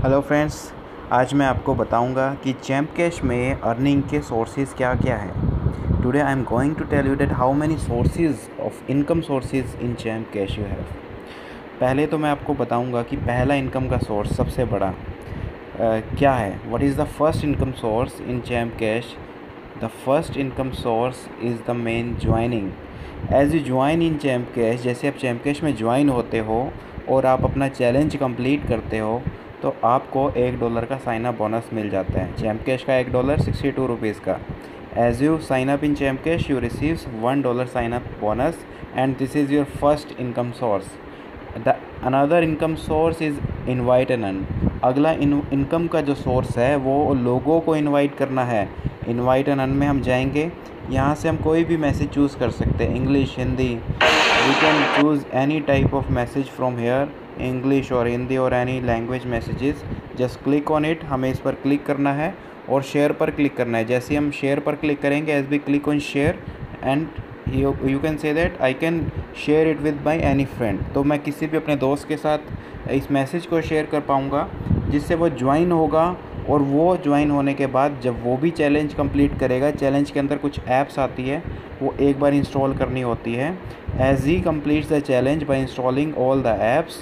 Hello friends, आज मैं आपको बताऊंगा कि चैम्प कैश में अर्निंग के सोर्सेज क्या क्या हैं। Today I am going to tell you that how many sources of income sources in Champ Cash you have. पहले तो मैं आपको बताऊंगा कि पहला इनकम का सोर्स सबसे बड़ा क्या है। What is the first income source in Champ Cash? The first income source is the main joining. As you join in Champ Cash, जैसे आप चैम्प कैश में ज्वाइन होते हो और आप अपना चैलेंज कंप्लीट करते हो तो आपको $1 का साइन अप बोनस मिल जाता है। चैम्प कैश का $1 ₹62 का। As you sign up in Champ Cash you receives $1 sign up bonus and this is your first income source. The another income source is invite and earn. अगला income का जो source है वो लोगों को invite करना है। इनवाइट एंड अर्न में हम जाएंगे, यहाँ से हम कोई भी मैसेज चूज़ कर सकते हैं, English, Hindi. We can choose any type of message from here, English और हिंदी और any language messages. Just click on it, हमें इस पर क्लिक करना है और शेयर पर क्लिक करना है। जैसे हम शेयर पर क्लिक करेंगे, as we click on share and you can say that I can share it with my any friend. तो मैं किसी भी अपने दोस्त के साथ इस मैसेज को शेयर कर पाऊँगा, जिससे वो ज्वाइन होगा। और वो ज्वाइन होने के बाद जब वो भी चैलेंज कंप्लीट करेगा, चैलेंज के अंदर कुछ ऐप्स आती है, वो एक बार इंस्टॉल करनी होती है। As he completes the challenge by installing all the apps,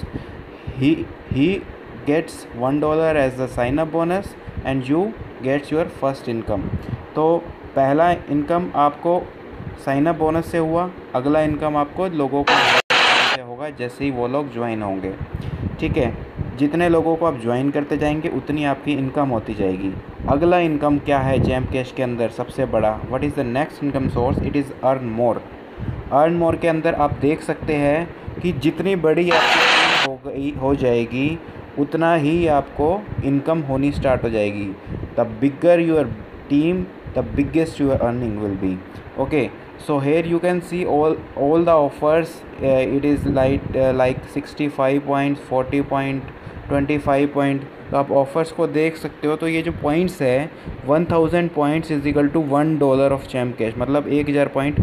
he gets $1 as the sign up bonus and you gets your first income। तो पहला इनकम आपको साइन अप बोनस से हुआ, अगला इनकम आपको लोगों को से होगा जैसे ही वो लोग ज्वाइन होंगे। ठीक है, जितने लोगों को आप ज्वाइन करते जाएंगे उतनी आपकी इनकम होती जाएगी। अगला इनकम क्या है चैम्प कैश के अंदर सबसे बड़ा? What is the next income source? It is earn more. Earn more के अंदर आप देख सकते हैं कि जितनी बड़ी आपकी हो जाएगी उतना ही आपको इनकम होनी स्टार्ट हो जाएगी। The bigger your team, the biggest your earning will be. Okay, so here you can see all the offers। It is like 65 points, 40 point, 25 point। तो आप ऑफ़र्स को देख सकते हो। तो ये जो पॉइंट्स है 1000 points is equal to $1 of Champ Cash, मतलब 1000 पॉइंट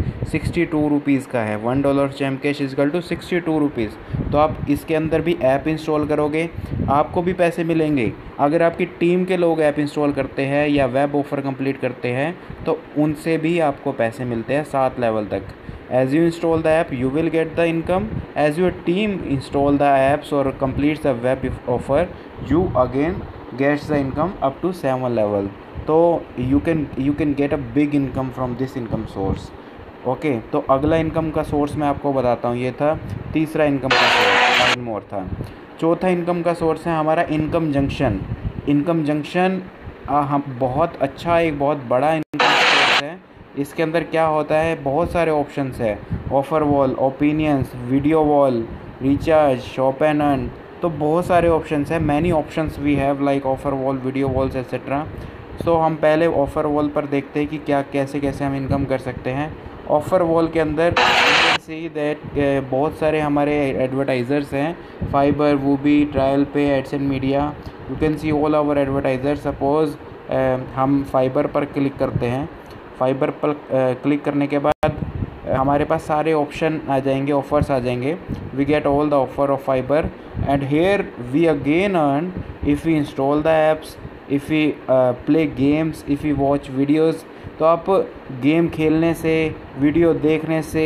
₹62 का है। $1 of Champ Cash is equal to ₹62। तो आप इसके अंदर भी ऐप इंस्टॉल करोगे, आपको भी पैसे मिलेंगे। अगर आपकी टीम के लोग ऐप इंस्टॉल करते हैं या वेब ऑफ़र कंप्लीट करते हैं तो उनसे भी आपको पैसे मिलते हैं 7 लेवल तक। As you install the app, you will get the income. As your team install the apps or completes the web offer, you again gets the income up to 7 level. तो you can get a big income from this income source. Okay, तो अगला income का source मैं आपको बताता हूँ। ये था तीसरा इनकम का सोर्स, अर्न मोर था। चौथा इनकम का सोर्स है हमारा इनकम जंक्शन। इनकम जंक्शन हम बहुत अच्छा, एक बहुत बड़ा इनकम सोर्स है। इसके अंदर क्या होता है, बहुत सारे ऑप्शंस है। Offer wall, opinions, video wall, recharge, shop and earn. तो बहुत सारे ऑप्शंस है। Many options we have like offer wall, video walls etcetera. So हम पहले ऑफ़र वॉल पर देखते हैं कि क्या कैसे कैसे हम इनकम कर सकते हैं। ऑफ़र वॉल के अंदर सी दैट बहुत सारे हमारे एडवर्टाइज़र्स हैं, Fyber, Woobi, TrialPay, Adscend Media. You can see all our advertiser. Suppose हम फाइबर पर क्लिक करते हैं। फाइबर पर क्लिक करने के बाद हमारे पास सारे ऑप्शन आ जाएंगे, ऑफर्स आ जाएंगे। We get all the offer of Fyber and here we again earn if we install the apps, if we play games, if we watch videos. तो आप गेम खेलने से, वीडियो देखने से,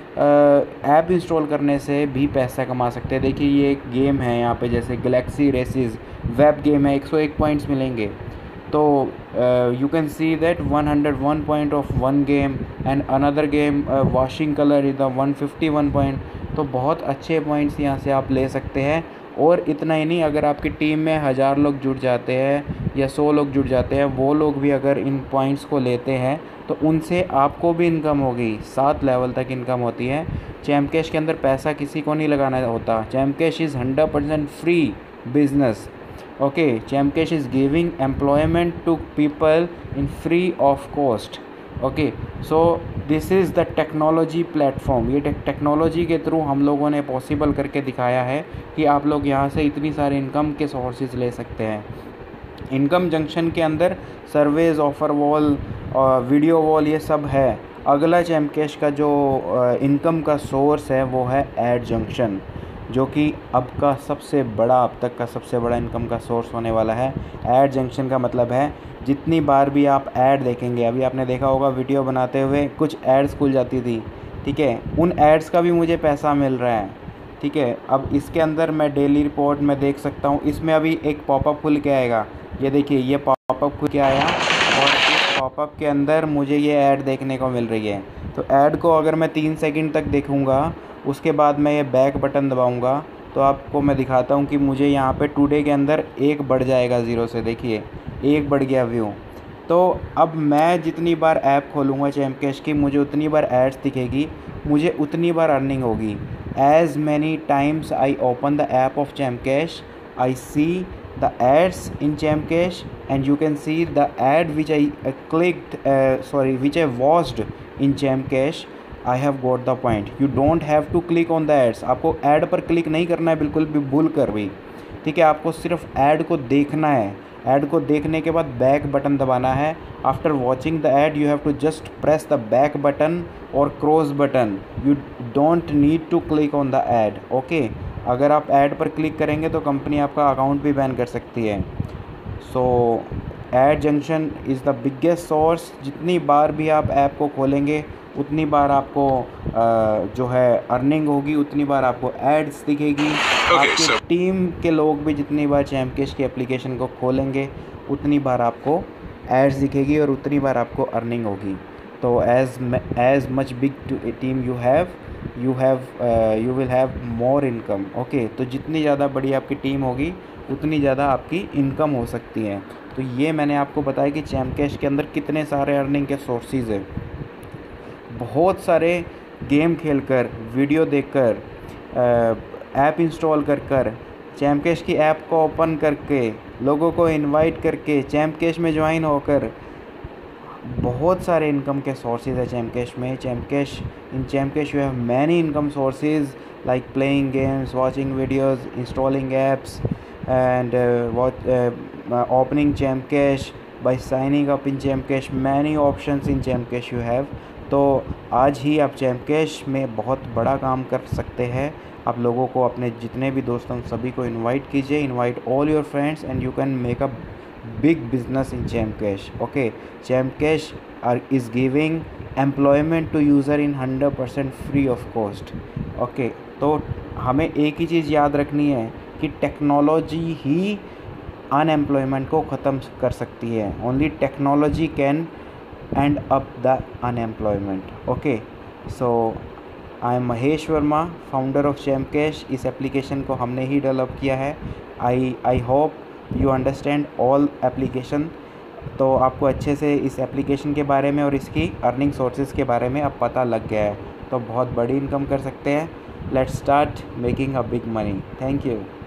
ऐप इंस्टॉल करने से भी पैसा कमा सकते हैं। देखिए ये एक गेम है यहाँ पे, जैसे गैलेक्सी रेसेस वेब गेम है, 101 पॉइंट्स मिलेंगे। तो you can see that 101 point of one game and another game washing color is the 151 point। तो बहुत अच्छे पॉइंट्स यहाँ से आप ले सकते हैं। और इतना ही नहीं, अगर आपकी टीम में 1000 लोग जुड़ जाते हैं या 100 लोग जुड़ जाते हैं, वो लोग भी अगर इन पॉइंट्स को लेते हैं तो उनसे आपको भी इनकम होगी। 7 लेवल तक इनकम होती है। चैम्प कैश के अंदर पैसा किसी को नहीं लगाना होता। Champ Cash is 100% free business. Okay, Champ Cash is giving employment to people in free of cost। Okay, so this is the technology platform। ये टेक्नोलॉजी के थ्रू हम लोगों ने पॉसिबल करके दिखाया है कि आप लोग यहाँ से इतनी सारे इनकम के सोर्सेज ले सकते हैं। इनकम जंक्शन के अंदर surveys, offer wall, video wall, ये सब है। अगला चैम्प कैश का जो इनकम का सोर्स है वो है एड जंक्शन। जो कि अब तक का सबसे बड़ा इनकम का सोर्स होने वाला है। ऐड जंक्शन का मतलब है जितनी बार भी आप ऐड देखेंगे, अभी आपने देखा होगा वीडियो बनाते हुए कुछ एड्स खुल जाती थी, ठीक है, उन एड्स का भी मुझे पैसा मिल रहा है, ठीक है। अब इसके अंदर मैं डेली रिपोर्ट में देख सकता हूँ, इसमें अभी एक पॉपअप खुल के आएगा, ये देखिए ये पॉपअप खुल के आया और इस पॉपअप के अंदर मुझे ये ऐड देखने को मिल रही है। तो ऐड को अगर मैं 3 सेकंड तक देखूँगा, उसके बाद मैं ये बैक बटन दबाऊँगा, तो आपको मैं दिखाता हूँ कि मुझे यहाँ पे टुडे के अंदर 1 बढ़ जाएगा 0 से, देखिए 1 बढ़ गया व्यू। तो अब मैं जितनी बार ऐप खोलूँगा चैम्प कैश की, मुझे उतनी बार एड्स दिखेगी, मुझे उतनी बार अर्निंग होगी। As many times I open the app of Champ Cash, I see the ads in Chamcash, and you can see the ad which I which I watched in Chamcash. I have got the point. You don't have to click on the ads. आपको ad पर click नहीं करना है बिल्कुल भी भूल कर भी, ठीक है। आपको सिर्फ ad को देखना है। ऐड को देखने के बाद बैक बटन दबाना है। After watching the ad you have to just press the back button और cross button, you don't need to click on the ad, okay. अगर आप ऐड पर क्लिक करेंगे तो कंपनी आपका अकाउंट भी बैन कर सकती है। So ad junction is the biggest source. जितनी बार भी आप ऐप को खोलेंगे उतनी बार आपको जो है अर्निंग होगी, उतनी बार आपको एड्स दिखेगी। आपकी टीम के लोग भी जितनी बार चैम्प कैश की एप्लीकेशन को खोलेंगे उतनी बार आपको एड्स दिखेगी और उतनी बार आपको अर्निंग होगी। तो as much big team you will have more income, okay. तो जितनी ज़्यादा बड़ी आपकी टीम होगी उतनी ज़्यादा आपकी इनकम हो सकती है। तो ये मैंने आपको बताया कि चैम्प कैश के अंदर कितने सारे अर्निंग के सोर्सेज हैं। बहुत सारे गेम खेलकर, वीडियो देखकर, ऐप इंस्टॉल कर चैम्प कैश की ऐप को ओपन करके, लोगों को इनवाइट करके, चैम्प कैश में ज्वाइन होकर बहुत सारे इनकम के सोर्सेज है चैम्प कैश में। In Champ Cash you have many income sources like playing games, watching videos, installing apps and opening Champ Cash by signing up in Champ Cash. many options in Champ Cash you have। तो आज ही आप champ Cash में बहुत बड़ा काम कर सकते हैं। आप लोगों को, अपने जितने भी दोस्तों सभी को इनवाइट कीजिए, invite all your friends and you can make a big business in Champ Cash, okay. Champ Cash is giving employment to user in 100% free of cost, okay. तो हमें एक ही चीज़ याद रखनी है कि टेक्नोलॉजी ही अनएम्प्लॉयमेंट को ख़त्म कर सकती है। Only technology can end up the unemployment, okay. So I am Mahesh Verma, founder of Champ Cash. इस एप्लीकेशन को हमने ही डेवलप किया है। I hope you understand all application. तो आपको अच्छे से इस एप्लीकेशन के बारे में और इसकी अर्निंग सोर्सेज के बारे में अब पता लग गया है। तो बहुत बड़ी इनकम कर सकते हैं। Let's start making a big money. Thank you.